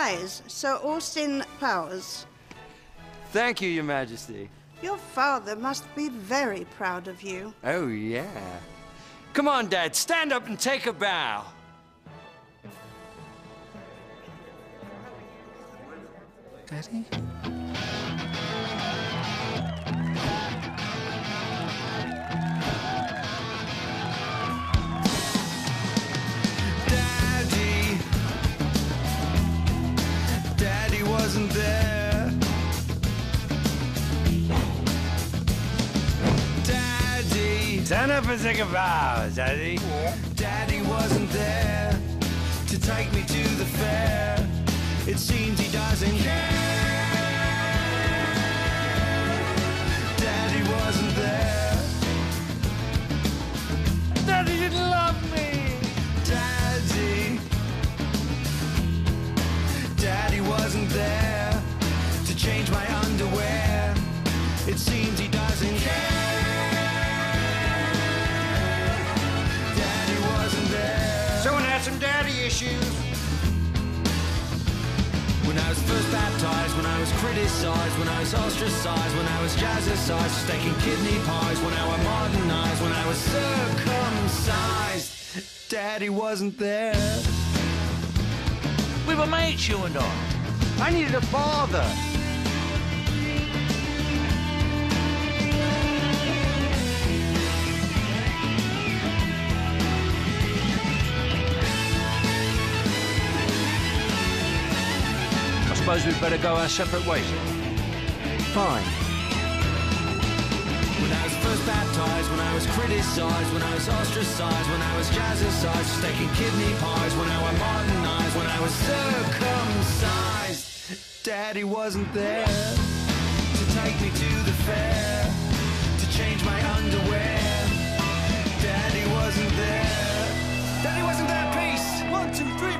rise, Sir Austin Powers. Thank you, Your Majesty. Your father must be very proud of you. Oh, yeah. Come on, Dad, stand up and take a bow. Daddy? Daddy wasn't there. Daddy, stand up and take a bow, Daddy. Daddy wasn't there to take me to the fair. It seems he doesn't care. Daddy wasn't there. Daddy didn't love me. Daddy wasn't there to change my underwear. It seems he doesn't care. Daddy wasn't there. Someone had some daddy issues. When I was first baptized, when I was criticized, when I was ostracized, when I was jazzercised, steak and kidney pies, when I was modernized, when I was circumcised, Daddy wasn't there. We were mates, you and I needed a father. I suppose we'd better go our separate ways. Fine. When I was first baptized, when I was criticized, when I was ostracized, when I was jazzercised, steak and kidney pies, when I was modernized, when I was circumcised, Daddy wasn't there to take me to the fair, to change my underwear. Daddy wasn't there. Daddy wasn't there, peace. 1, 2, 3,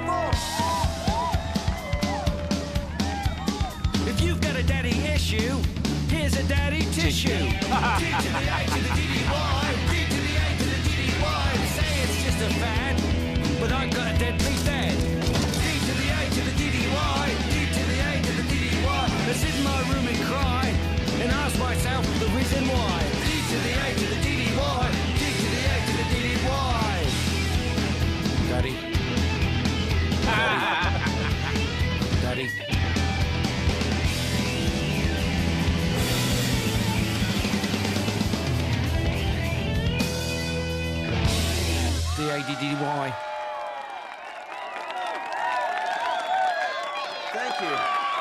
4. If you've got a daddy issue, here's a daddy tissue. D to the A to the DDY, D to the A to the DDY. They say it's just a fad, but I've got a deadbeat dad. D to the A to the DDY, D to the A to the DDY. I sit in my room and cry, and ask myself the reason why. D to the A to the DDY, D to the A to the DDY. Daddy. Daddy. D-A-D-D-Y. Thank you.